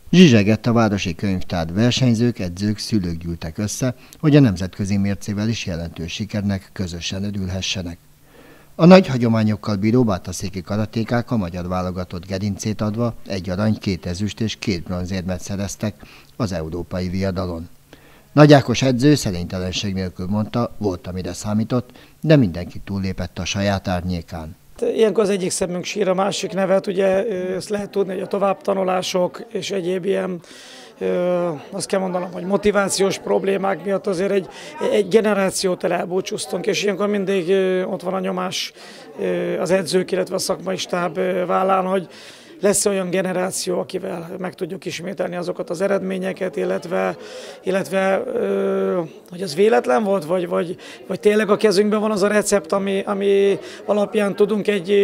Zsizsegett a városi könyvtár, versenyzők, edzők, szülők gyűltek össze, hogy a nemzetközi mércével is jelentős sikernek közösen örülhessenek. A nagy hagyományokkal bíró bátaszéki karatékák a magyar válogatott gerincét adva 1 arany, 2 ezüst és 2 bronzérmet szereztek az európai viadalon. Nagy Ákos edző szerénytelenség nélkül mondta, volt, amire számított, de mindenki túllépett a saját árnyékán. Ilyenkor az egyik szemünk sír a másik nevet, ugye ezt lehet tudni, hogy a továbbtanulások és egyéb ilyen, azt kell mondanom, hogy motivációs problémák miatt azért egy generációtól elbúcsúztunk, és ilyenkor mindig ott van a nyomás az edzők, illetve a szakmai stáb vállán, hogy lesz olyan generáció, akivel meg tudjuk ismételni azokat az eredményeket, illetve hogy az véletlen volt, vagy tényleg a kezünkben van az a recept, ami alapján tudunk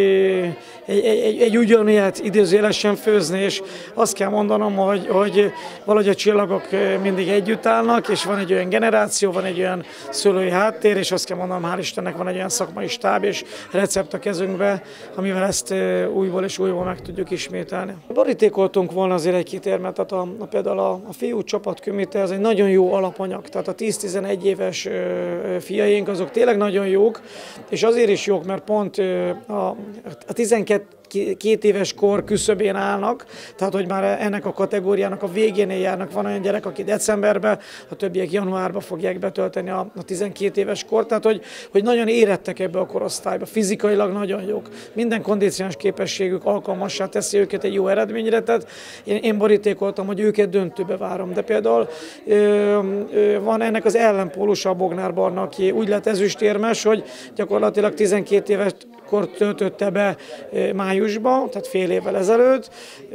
egy ugyanilyet idézőjelesen főzni, és azt kell mondanom, hogy valahogy a csillagok mindig együtt állnak, és van egy olyan generáció, van egy olyan szülői háttér, és azt kell mondanom, hál' Istennek van egy olyan szakmai stáb és recept a kezünkben, amivel ezt újból és újból meg tudjuk ismételni. Borítékoltunk volna azért egy-két érmet, tehát például a fiú csapatkümite, ez egy nagyon jó alapanyag, tehát a 10-11 éves fiaink azok tényleg nagyon jók, és azért is jók, mert pont a 12 éves kor küszöbén állnak, tehát hogy már ennek a kategóriának a végénél járnak, van olyan gyerek, aki decemberben, a többiek januárban fogják betölteni a 12 éves kor, tehát hogy nagyon érettek ebbe a korosztályba, fizikailag nagyon jók. Minden kondíciós képességük alkalmassá teszi őket egy jó eredményre, tehát én borítékoltam, hogy őket döntőbe várom, de például van ennek az ellenpólusa a Bognár Barna, aki úgy lett ezüstérmes, hogy gyakorlatilag 12 éves kor töltötte be májusban, tehát fél évvel ezelőtt,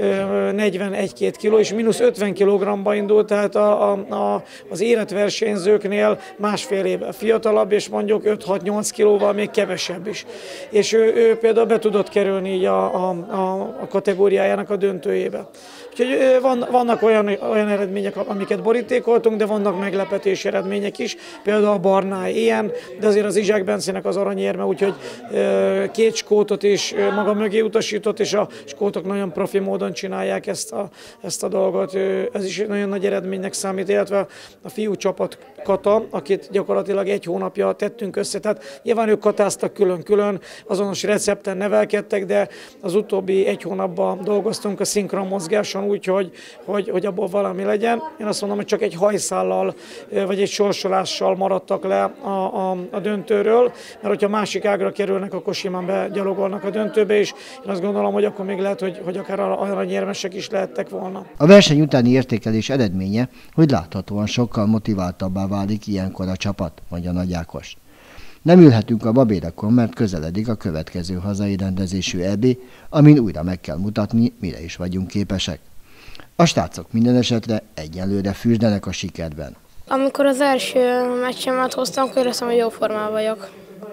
41-2 kiló, és mínusz 50 kg-ba indult, tehát az életversenyzőknél másfél évvel fiatalabb, és mondjuk 5-6-8 kilóval még kevesebb is. És ő például be tudott kerülni így a kategóriájának a döntőjébe. Úgyhogy vannak olyan eredmények, amiket borítékoltunk, de vannak meglepetés eredmények is, például a Barnáé ilyen, de azért az Izsák Bencének az aranyérme, úgyhogy 2 skótot is maga mögé utasított, és a skótok nagyon profi módon csinálják ezt a dolgot. Ez is nagyon nagy eredménynek számít, illetve a fiú csapat kata, akit gyakorlatilag 1 hónapja tettünk össze. Tehát nyilván ők katáztak külön-külön, azonos recepten nevelkedtek, de az utóbbi 1 hónapban dolgoztunk a szinkron mozgáson úgy, hogy abból valami legyen. Én azt mondom, hogy csak egy hajszállal vagy egy sorsolással maradtak le a döntőről, mert hogyha másik ágra kerülnek, akkor simán begyalogolnak a döntőbe, és én azt gondolom, hogy akkor még lehet, hogy akár aranyérmesek is lehettek volna. A verseny utáni értékelés eredménye, hogy láthatóan sokkal motiváltabbá válik ilyenkor a csapat, mondja Nagy Ákos. Nem ülhetünk a babérakon, mert közeledik a következő hazai rendezésű EB, amin újra meg kell mutatni, mire is vagyunk képesek. A srácok minden esetre egyelőre fürdenek a sikerben. Amikor az első meccsemet hoztam, akkor éreztem, hogy jó formában vagyok.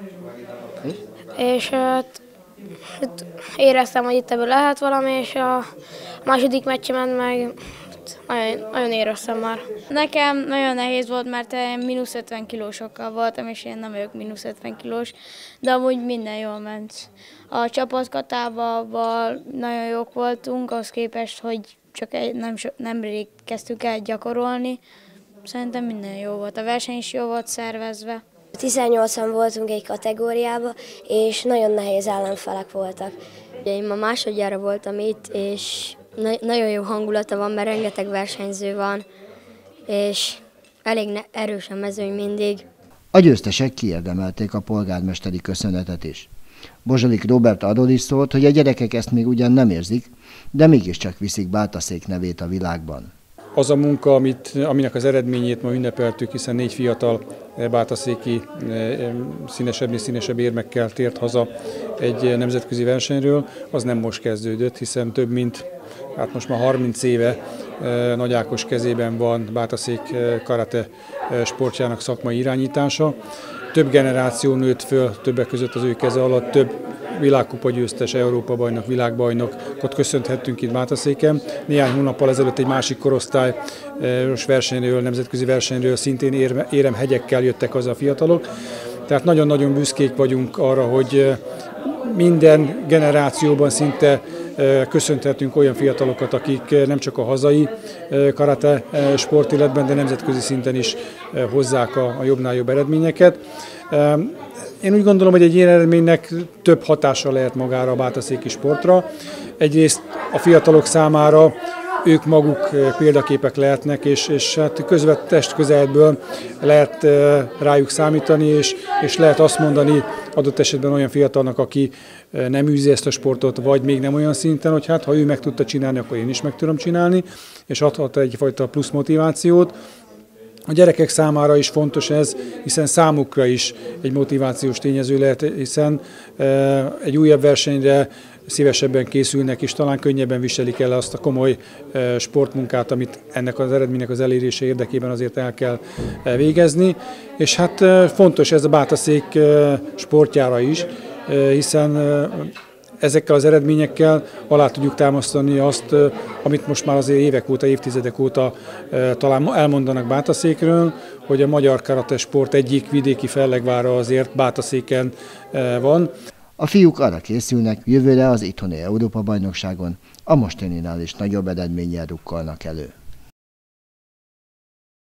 És éreztem, hogy itt ebből lehet valami, és a második meccsemen meg nagyon éreztem már. Nekem nagyon nehéz volt, mert mínusz 50 kilósokkal voltam, és én nem vagyok mínusz 50 kilós, de amúgy minden jól ment. A csapatkatában nagyon jók voltunk, ahhoz képest, hogy csak nemrég kezdtük el gyakorolni. Szerintem minden jó volt. A verseny is jó volt szervezve. 18-an voltunk egy kategóriában, és nagyon nehéz ellenfelek voltak. Én ma másodjára voltam itt, és nagyon jó hangulata van, mert rengeteg versenyző van, és elég erős a mezőny mindig. A győztesek kiérdemelték a polgármesteri köszönetet is. Bozsolik Róbert arról is szólt, hogy a gyerekek ezt még ugyan nem érzik, de mégiscsak viszik Bátaszék nevét a világban. Az a munka, aminek az eredményét ma ünnepeltük, hiszen 4 fiatal bátaszéki színesebb érmekkel tért haza egy nemzetközi versenyről, az nem most kezdődött, hiszen több mint, most már 30 éve Nagy Ákos kezében van Bátaszék karate sportjának szakmai irányítása. Több generáció nőtt föl, többek között az ő keze alatt, több világkupa győztes, Európa-bajnok, világbajnokot köszönhettünk itt Bátaszéken. Néhány hónappal ezelőtt egy másik korosztályos versenyről, nemzetközi versenyről szintén éremhegyekkel jöttek haza a fiatalok. Tehát nagyon-nagyon büszkék vagyunk arra, hogy minden generációban szinte köszönhetünk olyan fiatalokat, akik nem csak a hazai karate sportéletben, de nemzetközi szinten is hozzák a jobbnál jobb eredményeket. Én úgy gondolom, hogy egy ilyen eredménynek több hatása lehet magára a bátaszéki sportra. Egyrészt a fiatalok számára ők maguk példaképek lehetnek, és hát testközelből lehet rájuk számítani, és lehet azt mondani adott esetben olyan fiatalnak, aki nem űzi ezt a sportot, vagy még nem olyan szinten, hogy hát ha ő meg tudta csinálni, akkor én is meg tudom csinálni, és adhat egyfajta plusz motivációt. A gyerekek számára is fontos ez, hiszen számukra is egy motivációs tényező lehet, hiszen egy újabb versenyre szívesebben készülnek, és talán könnyebben viselik el azt a komoly sportmunkát, amit ennek az eredménynek az elérése érdekében azért el kell végezni. És hát fontos ez a bátaszék sportjára is, hiszen ezekkel az eredményekkel alá tudjuk támasztani azt, amit most már azért évek óta, évtizedek óta talán elmondanak Bátaszékről, hogy a magyar karatesport egyik vidéki fellegvára azért Bátaszéken van. A fiúk arra készülnek, jövőre az itthoni Európa-bajnokságon a mostaninál is nagyobb eredménnyel rukkolnak elő.